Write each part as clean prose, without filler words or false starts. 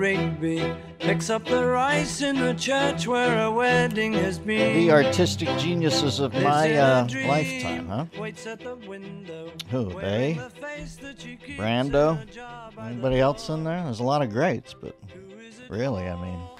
great beat, picks up the rice in the church where a wedding has been. The artistic geniuses of my lifetime, huh? Who, they? Brando? Anybody else in there? There's a lot of greats, but really, I mean,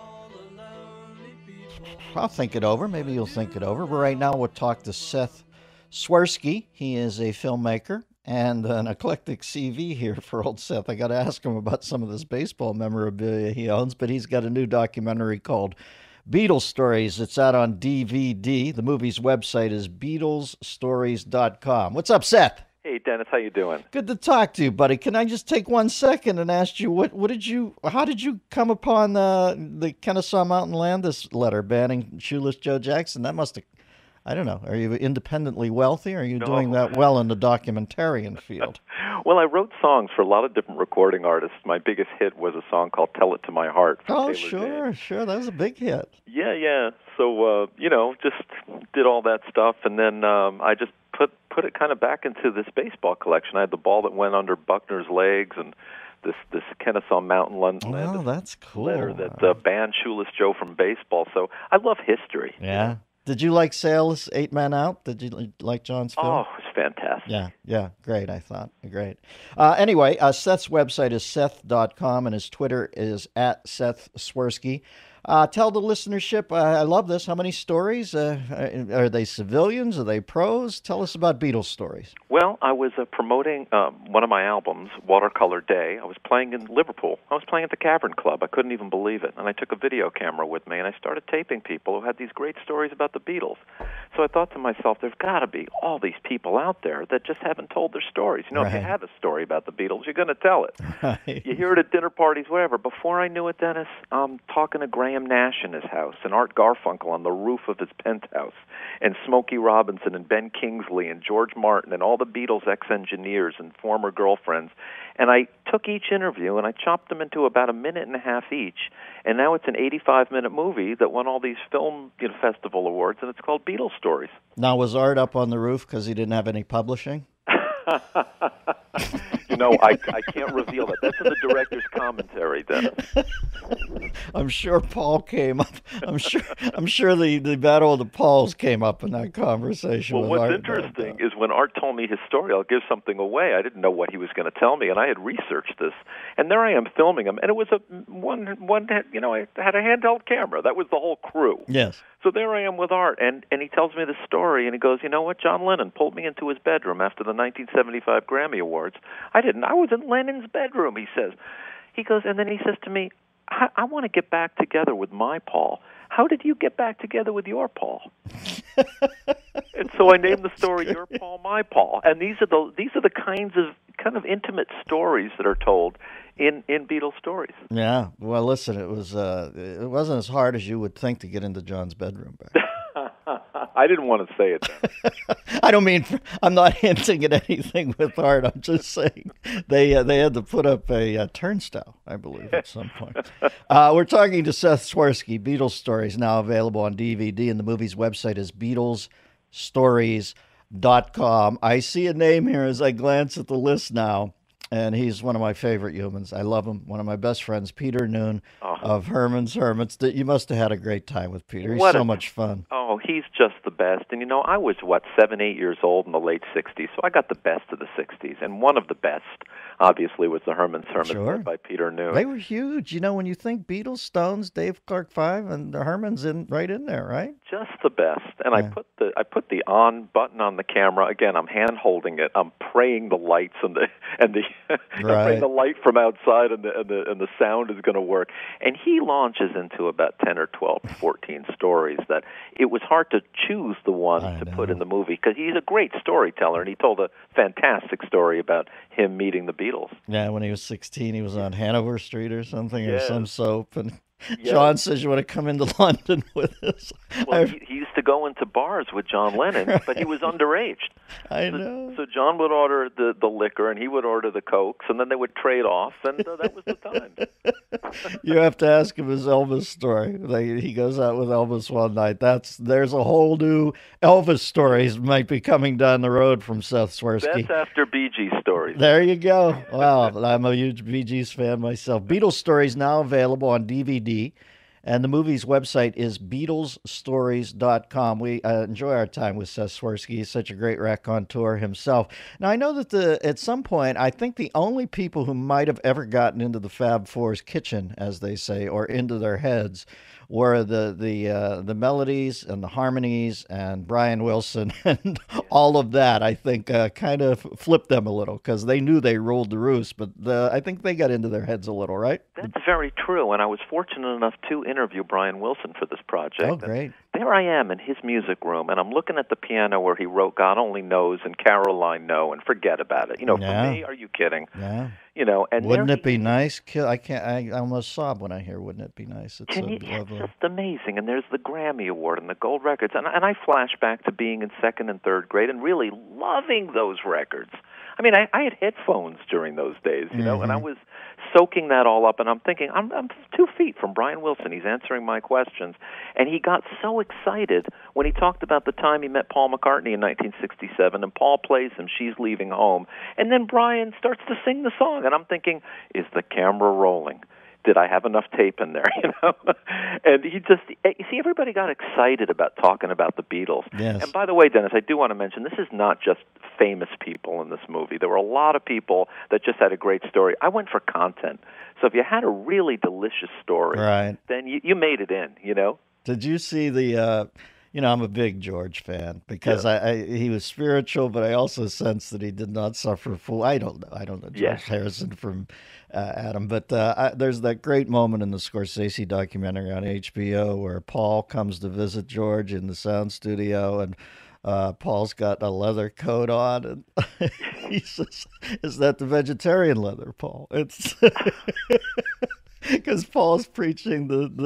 I'll think it over. Maybe you'll think it over. But right now we'll talk to Seth Swirsky. He is a filmmaker and an eclectic CV here for old Seth. I got to ask him about some of this baseball memorabilia he owns, but he's got a new documentary called Beatles Stories. It's out on DVD. The movie's website is BeatlesStories.com. What's up, Seth? Hey, Dennis, how you doing? Good to talk to you, buddy. Can I just take 1 second and ask you how did you come upon the Kennesaw Mountain Landis letter banning Shoeless Joe Jackson? That must have, I don't know. Are you independently wealthy, or are you doing that well in the documentarian field? Well, I wrote songs for a lot of different recording artists. My biggest hit was a song called "Tell It to My Heart." Oh, sure. That was a big hit. Yeah. So, just did all that stuff, and then I just put it kind of back into this baseball collection. I had the ball that went under Buckner's legs, and this Kennesaw Mountain London. Oh, that's cool. Letter that banned Shoeless Joe from baseball. So I love history. Yeah. Did you like Sale's 8 Men Out? Did you like John's film? Oh, it was fantastic. Yeah, great, I thought. Great. Anyway, Seth's website is Seth.com, and his Twitter is at Seth Swirsky. Tell the listenership, I love this, how many stories? Are they civilians? Are they pros? Tell us about Beatles Stories. Well, I was promoting one of my albums, Watercolor Day. I was playing in Liverpool. I was playing at the Cavern Club. I couldn't even believe it. And I took a video camera with me, and I started taping people who had these great stories about the Beatles. So I thought to myself, there's got to be all these people out there that just haven't told their stories. You know, If you have a story about the Beatles, you're going to tell it. Right. You hear it at dinner parties, whatever. Before I knew it, Dennis, I'm talking to Graham Nash in his house, and Art Garfunkel on the roof of his penthouse, and Smokey Robinson and Ben Kingsley and George Martin and all the Beatles ex-engineers and former girlfriends. And I took each interview and I chopped them into about a minute and a half each, and now it's an 85-minute movie that won all these film festival awards, and it's called Beatles Stories. Now, was Art up on the roof because he didn't have any publishing? I can't reveal that. That's in the director's commentary, Dennis. I'm sure Paul came up. I'm sure the Battle of the Pauls came up in that conversation. Well, what's interesting is when Art told me his story, I'll give something away. I didn't know what he was going to tell me, and I had researched this. And there I am filming him, and it was I had a handheld camera. That was the whole crew. Yes. So there I am with Art, and he tells me the story, and he goes, you know what, John Lennon pulled me into his bedroom after the 1975 Grammy Awards. I was in Lennon's bedroom, he says. He goes, and then he says to me, I want to get back together with my Paul. How did you get back together with your Paul? And so I named the story Your Paul, My Paul. And these are the kind of intimate stories that are told in Beatles Stories. Yeah. Well, listen, it wasn't as hard as you would think to get into John's bedroom back then. I didn't want to say it then. I'm not hinting at anything with Art. I'm just saying they had to put up a turnstile, I believe, at some point. We're talking to Seth Swirsky. Beatles Stories, now available on DVD, and the movie's website is BeatlesStories.com. I see a name here as I glance at the list now, and he's one of my favorite humans. I love him. One of my best friends, Peter Noon of Herman's Hermits. You must have had a great time with Peter. He's so much fun. Oh, he's just the best. And, I was, 7, 8 years old in the late 60s, so I got the best of the 60s. And one of the best, obviously, was the Herman's Hermits led by Peter Noon. They were huge. When you think Beatles, Stones, Dave Clark 5, and the Hermans right in there, right? Just the best. And I put the on button on the camera. Again, I'm hand holding it. I'm praying the lights and the I'm praying the light from outside and the sound is going to work. And he launches into about 10 or 12, 14 stories that it was hard to choose the one to put in the movie because he's a great storyteller, and he told a fantastic story about him meeting the Beatles. Yeah, when he was 16, he was on Hanover Street or something, or some soap, and John says, you want to come into London with us? Well, he used to go into bars with John Lennon, but he was underage. I know. So John would order the liquor, and he would order the Cokes, and then they would trade off, and that was the time. You have to ask him his Elvis story. He goes out with Elvis one night. There's a whole new Elvis stories might be coming down the road from Seth Swirsky. That's after Bee Gees Stories. There you go. Wow, I'm a huge Bee Gees fan myself. Beatles Stories now available on DVD. And the movie's website is BeatlesStories.com. We enjoy our time with Seth Swirsky. He's such a great raconteur himself. Now, I know that at some point, I think the only people who might have ever gotten into the Fab Four's kitchen, as they say, or into their heads, were the melodies and the harmonies and Brian Wilson and all of that. I think kind of flipped them a little because they knew they ruled the roost, but I think they got into their heads a little, right? That's very true, and I was fortunate enough to interview Brian Wilson for this project. Oh, great. And there I am in his music room, and I'm looking at the piano where he wrote God Only Knows and Caroline No and Forget About It. For me, are you kidding? Yeah. And wouldn't it be nice? I almost sob when I hear "Wouldn't It Be Nice." It's so lovely. It's just amazing. And there's the Grammy Award and the gold records, and I flash back to being in second and third grade and really loving those records. I mean, I had headphones during those days, and I was soaking that all up, and I'm thinking, I'm 2 feet from Brian Wilson. He's answering my questions, and he got so excited when he talked about the time he met Paul McCartney in 1967, and Paul plays him, She's Leaving Home, and then Brian starts to sing the song, and I'm thinking, is the camera rolling? Did I have enough tape in there, And you see, everybody got excited about talking about the Beatles. Yes. And by the way, Dennis, I do want to mention, this is not just famous people in this movie. There were a lot of people that just had a great story. I went for content. So if you had a really delicious story, right, then you made it in, Did you see the... I'm a big George fan because he was spiritual, but I also sense that he did not suffer full. I don't know George Harrison from Adam, but there's that great moment in the Scorsese documentary on HBO where Paul comes to visit George in the sound studio, and Paul's got a leather coat on, and he says, "Is that the vegetarian leather, Paul?" It's because Paul's preaching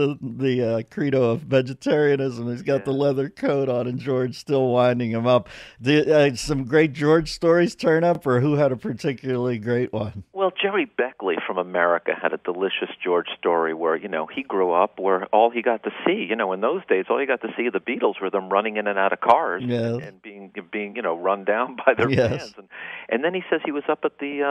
the credo of vegetarianism. He's got the leather coat on, and George still winding him up. Did some great George stories turn up, or who had a particularly great one? Well, Jerry Beckley from America had a delicious George story where, he grew up where all he got to see, in those days, all he got to see of the Beatles were them running in and out of cars and being run down by their fans. And then he says he was up at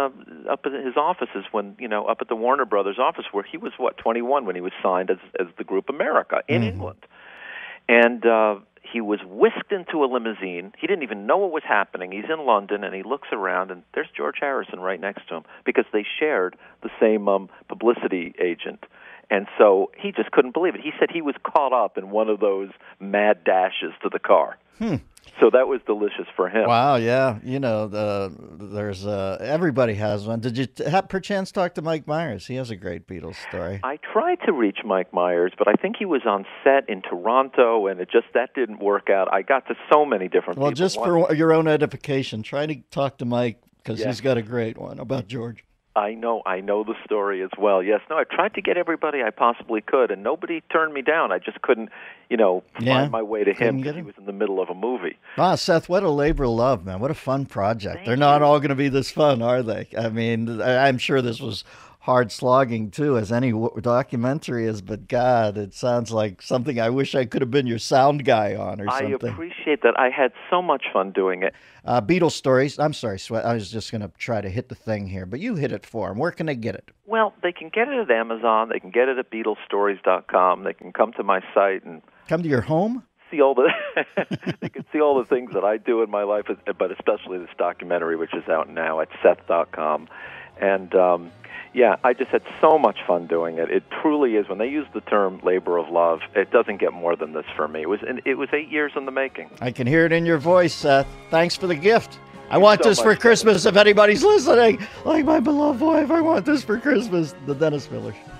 his offices when, up at the Warner Brothers office where he was, 21 when he was signed as the group America in England. And he was whisked into a limousine. He didn't even know what was happening. He's in London, and he looks around, and there's George Harrison right next to him because they shared the same publicity agent. And so he just couldn't believe it. He said he was caught up in one of those mad dashes to the car. So that was delicious for him. Wow, yeah. There's everybody has one. Did you perchance talk to Mike Myers? He has a great Beatles story. I tried to reach Mike Myers, but I think he was on set in Toronto, and that didn't work out. I got to so many different people. Well, just for your own edification, try to talk to Mike because he's got a great one about George. I know the story as well. Yes, no, I tried to get everybody I possibly could, and nobody turned me down. I just couldn't, find my way to him because he was in the middle of a movie. Wow, Seth, what a labor of love, man. What a fun project. They're not all going to be this fun, are they? I mean, I'm sure this was hard slogging, too, as any documentary is, but God, it sounds like something I wish I could have been your sound guy on or something. I appreciate that. I had so much fun doing it. Beatles Stories. I'm sorry, Sweat. I was just going to try to hit the thing here, but you hit it for them. Where can they get it? Well, they can get it at Amazon. They can get it at BeatlesStories.com. They can come to my site and come to your home. See all the they can see all the things that I do in my life, but especially this documentary, which is out now at Seth.com. And I just had so much fun doing it. It truly is. When they use the term labor of love, it doesn't get more than this for me. It was 8 years in the making. I can hear it in your voice, Seth. Thanks for the gift. I want this for Christmas if anybody's listening. Like my beloved wife, I want this for Christmas. The Dennis Miller Show.